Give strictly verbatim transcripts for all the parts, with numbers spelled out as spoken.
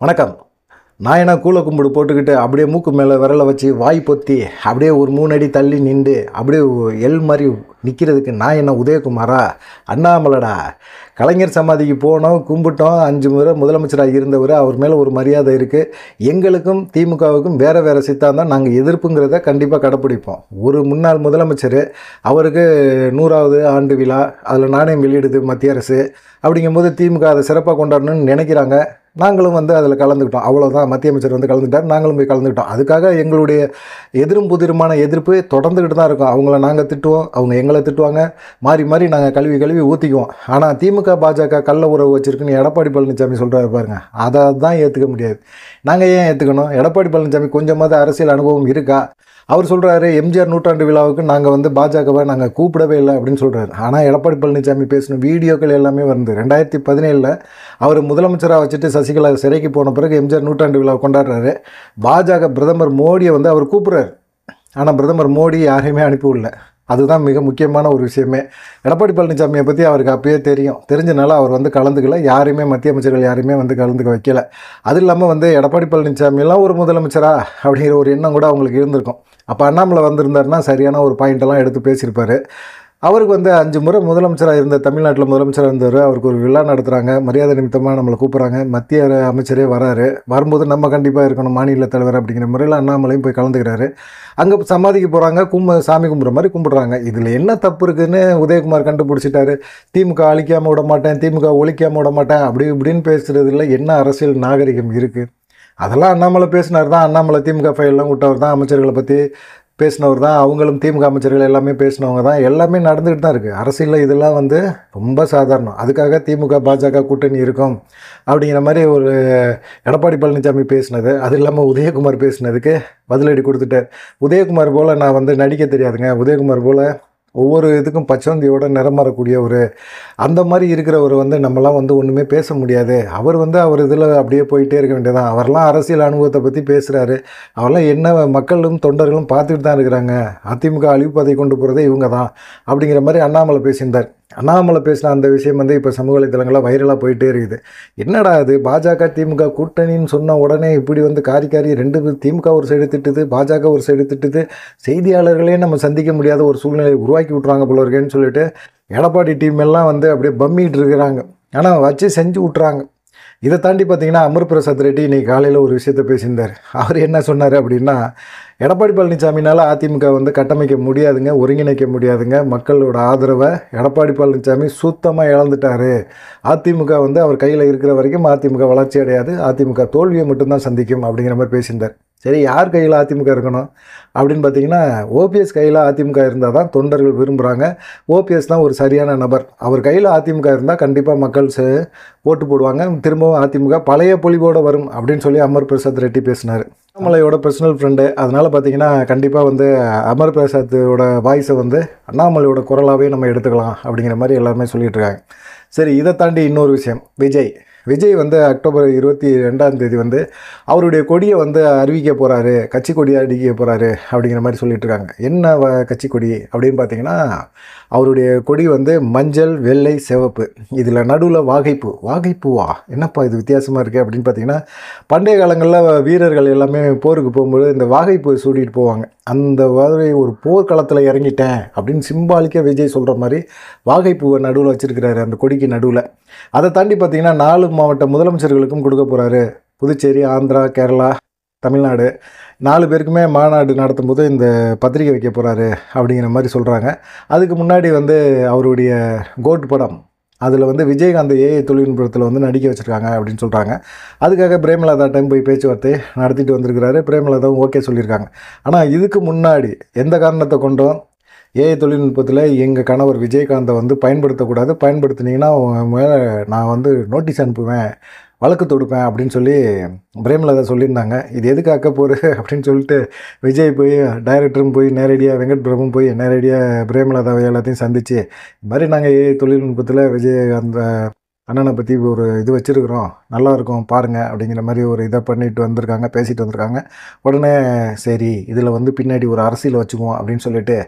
வணக்கம். நான் என்ன கூல கும்பிடு போட்டுக்கிட்டு அப்படியே மூக்கு மேலே விரலை வச்சு வாய் பொத்தி அப்படியே ஒரு மூணு அடி தள்ளி நின்று அப்படியே எல் மாதிரி நிற்கிறதுக்கு நான் என்ன உதயகுமாரா? அண்ணாமலடா. கலைஞர் சமாதிக்கு போனோம், கும்பிட்டோம். அஞ்சு முறை முதலமைச்சராக இருந்தவர், அவர் மேலே ஒரு மரியாதை இருக்குது. எங்களுக்கும் திமுகவுக்கும் வேறு வேறு சித்தாந்தம். நாங்கள் எதிர்ப்புங்கிறத கண்டிப்பாக கடைப்பிடிப்போம். ஒரு முன்னாள் முதலமைச்சர், அவருக்கு நூறாவது ஆண்டு விழா, அதில் நாணயம் வெளியிடுது மத்திய அரசு. அப்படிங்கும்போது திமுக அதை சிறப்பாக கொண்டாடணும்னு நினைக்கிறாங்க. நாங்களும் வந்து அதில் கலந்துக்கிட்டோம். அவ்வளோதான். மத்திய அமைச்சர் வந்து கலந்துக்கிட்டார், நாங்களும் போய் கலந்துக்கிட்டோம். அதுக்காக எங்களுடைய எதிரும் புதிருமான எதிர்ப்பு தொடர்ந்துக்கிட்டு தான் இருக்கும். அவங்கள நாங்கள் திட்டுவோம், அவங்க எங்களை திட்டுவாங்க. மாறி மாறி நாங்கள் கழுவி கழுவி ஊற்றிக்குவோம். ஆனால் திமுக பாஜக கள்ள உறவு வச்சுருக்குன்னு எடப்பாடி பழனிசாமி சொல்கிறாரு பாருங்க, அதை தான் ஏற்றுக்க முடியாது. நாங்கள் ஏன் ஏற்றுக்கணும்? எடப்பாடி பழனிசாமி கொஞ்சமாவது அரசியல் அனுபவம் இருக்கா? அவர் சொல்கிறாரு, எம்ஜிஆர் நூற்றாண்டு விழாவுக்கு நாங்கள் வந்து பாஜகவை நாங்கள் கூப்பிடவே இல்லை அப்படின்னு சொல்கிறாரு. ஆனால் எடப்பாடி பழனிசாமி பேசின வீடியோக்கள் எல்லாமே வந்து ரெண்டாயிரத்தி பதினேழில் அவர் முதலமைச்சராக வச்சுட்டு சசிகலா சிறைக்கு போன பிறகு எம்ஜிஆர் நூற்றாண்டு விழாவை கொண்டாடுறாரு. பாஜக பிரதமர் மோடியை வந்து அவர் கூப்பிட்றாரு. ஆனால் பிரதமர் மோடி யாரையுமே அனுப்பிவிடல. அதுதான் மிக முக்கியமான ஒரு விஷயமே. எடப்பாடி பழனிசாமியை பற்றி அவருக்கு அப்பயே தெரியும். தெரிஞ்சனால அவர் வந்து கலந்துக்கல. யாரையுமே மத்திய அமைச்சர்கள் யாரையுமே வந்து கலந்துக்க வைக்கல. அது இல்லாமல் வந்து எடப்பாடி பழனிசாமியெல்லாம் ஒரு முதலமைச்சரா அப்படிங்கிற ஒரு எண்ணம் கூட அவங்களுக்கு இருந்திருக்கும். அப்போ அண்ணாமலை வந்திருந்தாருன்னா சரியான ஒரு பாயிண்டெல்லாம் எடுத்து பேசியிருப்பார். அவருக்கு வந்து அஞ்சு முறை முதலமைச்சராக இருந்த, தமிழ்நாட்டில் முதலமைச்சராக இருந்தவர். அவருக்கு ஒரு விழா நடத்துகிறாங்க, மரியாதை நிமித்தமாக நம்மளை கூப்பிட்றாங்க. மத்திய அமைச்சரே வராரு. வரும்போது நம்ம கண்டிப்பாக இருக்கணும் மாநில தலைவர் அப்படிங்கிற முறையில் அண்ணாமலையும் போய் கலந்துக்கிறாரு. அங்கே சமாதிக்கு போகிறாங்க, கும்ப சாமி கும்பிட்ற மாதிரி கும்பிட்றாங்க. இதில் என்ன தப்பு இருக்குதுன்னு உதயகுமார் கண்டுபிடிச்சிட்டாரு. திமுக அழிக்காமல் விட மாட்டேன், திமுக ஒழிக்காமல் விட மாட்டேன் அப்படி இப்படின்னு பேசுகிறதுல என்ன அரசியல் நாகரிகம் இருக்குது? அதெல்லாம் அண்ணாமலை பேசினார் தான். அண்ணாமலை திமுக ஃபைல்லாம் விட்டவர் தான், அமைச்சர்களை பற்றி பேசினவர் தான். அவங்களும் திமுக அமைச்சர்கள் எல்லாமே பேசினவங்க தான். எல்லாமே நடந்துக்கிட்டு தான் இருக்குது. அரசியலில் இதெல்லாம் வந்து ரொம்ப சாதாரணம். அதுக்காக திமுக பாஜக கூட்டணி இருக்கும் அப்படிங்கிற மாதிரி ஒரு எடப்பாடி பழனிசாமி பேசினது, அது இல்லாமல் உதயகுமார் பேசினதுக்கு பதிலடி கொடுத்துட்டார். உதயகுமார் போல் நான் வந்து நடிக்க தெரியாதுங்க. உதயகுமார் போல் ஒவ்வொரு இதுக்கும் பச்சவந்தியோட நிறமாறக்கூடிய ஒரு அந்த மாதிரி இருக்கிறவர் வந்து நம்மளாம் வந்து ஒன்றுமே பேச முடியாது. அவர் வந்து அவர் இதில் அப்படியே போயிட்டே இருக்க வேண்டியதான். அவரெல்லாம் அரசியல் அனுபவத்தை பற்றி பேசுகிறாரு. அவரெல்லாம் என்ன மக்களும் தொண்டர்களும் பார்த்துக்கிட்டு தான் இருக்கிறாங்க. அதிமுக அழிவுப்பாதை கொண்டு போகிறதே இவங்க தான் அப்படிங்கிற மாதிரி அண்ணாமலை பேசியிருந்தார். அண்ணாமலை பேசின அந்த விஷயம் வந்து இப்போ சமூக வலைத்தளங்களில் வைரலாக போயிட்டே இருக்குது. என்னடா அது, பாஜக திமுக கூட்டணின்னு சொன்ன உடனே இப்படி வந்து காரி காரி ரெண்டு திமுக ஒரு சைடு திட்டுது, பாஜக ஒரு சைடு திட்டுது, செய்தியாளர்களே நம்ம சந்திக்க முடியாத ஒரு சூழ்நிலையை உருவாக்கி விட்றாங்க போல இருக்கேன்னு சொல்லிட்டு எடப்பாடி டீம் எல்லாம் வந்து அப்படியே பம்மிட்டு இருக்கிறாங்க. ஆனால் வச்சு செஞ்சு விட்றாங்க. இதை தாண்டி பார்த்தீங்கன்னா அமர் பிரசாத் ரெட்டி இன்றைக்கி காலையில் ஒரு விஷயத்தை பேசியிருந்தார். அவர் என்ன சொன்னார் அப்படின்னா, எடப்பாடி பழனிசாமினால் அதிமுக வந்து கட்டமைக்க முடியாதுங்க, ஒருங்கிணைக்க முடியாதுங்க. மக்களோட ஆதரவை எடப்பாடி பழனிசாமி சுத்தமாக இழந்துட்டார். அதிமுக வந்து அவர் கையில் இருக்கிற வரைக்கும் அதிமுக வளர்ச்சி அடையாது, அதிமுக தோல்வியை மட்டும்தான் சந்திக்கும் அப்படிங்கிற மாதிரி பேசியிருந்தார். சரி, யார் கையில் அதிமுக இருக்கணும் அப்படின்னு பார்த்தீங்கன்னா, ஓபிஎஸ் கையில் அதிமுக இருந்தால் தான் தொண்டர்கள் விரும்புகிறாங்க. ஓபிஎஸ் தான் ஒரு சரியான நபர். அவர் கையில் அதிமுக இருந்தால் கண்டிப்பாக மக்கள் ஓட்டு போடுவாங்க. திரும்பவும் அதிமுக பழைய பொலிவோடு வரும் அப்படின்னு சொல்லி அமர் பிரசாத் ரெட்டி பேசினார். அண்ணாமலையோட பர்சனல் ஃப்ரெண்டு. அதனால் பார்த்தீங்கன்னா கண்டிப்பாக வந்து அமர் பிரசாத்தோட வாய்ஸை வந்து அண்ணாமலையோட குரலாகவே நம்ம எடுத்துக்கலாம் அப்படிங்கிற மாதிரி எல்லாருமே சொல்லிகிட்டு இருக்காங்க. சரி, இதை தாண்டி இன்னொரு விஷயம். விஜய் விஜய் வந்து அக்டோபர் இருபத்தி ரெண்டாம் தேதி வந்து அவருடைய கொடியை வந்து அறிவிக்க போகிறாரு, கட்சி கொடியை அறிவிக்க போகிறாரு அப்படிங்கிற மாதிரி சொல்லிட்டு இருக்காங்க. என்ன வ கட்சி கொடி அப்படின்னு பார்த்தீங்கன்னா, அவருடைய கொடி வந்து மஞ்சள் வெள்ளை சிவப்பு, இதில் நடுவில் வாகைப்பூ. வாகைப்பூவா, என்னப்பா இது வித்தியாசமாக இருக்குது அப்படின்னு பார்த்தீங்கன்னா, பண்டைய காலங்களில் வீரர்கள் எல்லாமே போருக்கு போகும்போது இந்த வாகைப்பூ சூடிட்டு போவாங்க. அந்த மாதிரி ஒரு போர்க்களத்தில் இறங்கிட்டேன் அப்படின்னு சிம்பாலிக்காக விஜய் சொல்கிற மாதிரி வாகைப்பூவை நடுவில் வச்சுருக்கிறாரு, அந்த கொடிக்கு நடுவில். அதை தாண்டி பார்த்தீங்கன்னா நாலு மாவட்ட முதலமைச்சர்களுக்கும் கொடுக்க போகிறாரு. புதுச்சேரி, ஆந்திரா, கேரளா, தமிழ்நாடு நாலு பேருக்குமே மாநாடு நடத்தும் போது இந்த பத்திரிகை வைக்க போகிறாரு அப்படிங்கிற மாதிரி சொல்கிறாங்க. அதுக்கு முன்னாடி வந்து அவருடைய கோட் படம், அதில் வந்து விஜயகாந்த் ஏஐ தொழில்நுட்பத்தில் வந்து நடிக்க வச்சுருக்காங்க அப்படின்னு சொல்கிறாங்க. அதுக்காக பிரேமலதா டைம் போய் பேச்சுவார்த்தை நடத்திட்டு வந்திருக்கிறாரு. பிரேமலதாவும் ஓகே சொல்லியிருக்காங்க. ஆனால் இதுக்கு முன்னாடி எந்த காரணத்தை கொண்டும் ஏஐ தொழில்நுட்பத்தில் எங்கள் கணவர் விஜயகாந்தை வந்து பயன்படுத்தக்கூடாது, பயன்படுத்தினீங்கன்னா மேலே நான் வந்து நோட்டீஸ் அனுப்புவேன், வழக்கு தொடுப்பேன் அப்படின்னு சொல்லி பிரேமலதா சொல்லியிருந்தாங்க. இது எதுக்கு ஆக்க போகுது அப்படின்னு சொல்லிட்டு விஜய் போய் டைரக்டரும் போய் நேரடியாக வெங்கட் பிரபுவும் போய் நேரடியாக பிரேமலதாவை எல்லாத்தையும் சந்தித்து, இது மாதிரி நாங்கள் ஏஐ தொழில்நுட்பத்தில் விஜய் அந்த அண்ணனை பற்றி ஒரு இது வச்சுருக்குறோம், நல்லாயிருக்கும் பாருங்கள் அப்படிங்கிற மாதிரி ஒரு இதை பண்ணிட்டு வந்திருக்காங்க, பேசிட்டு வந்திருக்காங்க. உடனே சரி, இதில் வந்து பின்னாடி ஒரு அரசியல் வச்சுக்குவோம் அப்படின்னு சொல்லிட்டு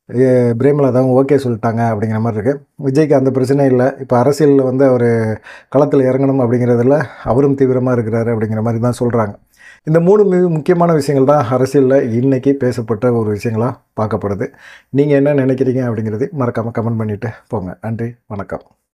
பிரேமலதாவும் ஓகே சொல்லிட்டாங்க அப்படிங்கிற மாதிரி இருக்குது. விஜய்க்கு அந்த பிரச்சனை இல்லை. இப்போ அரசியலில் வந்து அவர் களத்தில் இறங்கணும் அப்படிங்கிறதுல அவரும் தீவிரமாக இருக்கிறாரு அப்படிங்கிற மாதிரி தான் சொல்கிறாங்க. இந்த மூணு மிக முக்கியமான விஷயங்கள் தான் அரசியலில் இன்றைக்கி பேசப்பட்ட ஒரு விஷயங்களாக பார்க்கப்படுது. நீங்கள் என்ன நினைக்கிறீங்க அப்படிங்கிறது மறக்காமல் கமெண்ட் பண்ணிவிட்டு போங்க. நன்றி, வணக்கம்.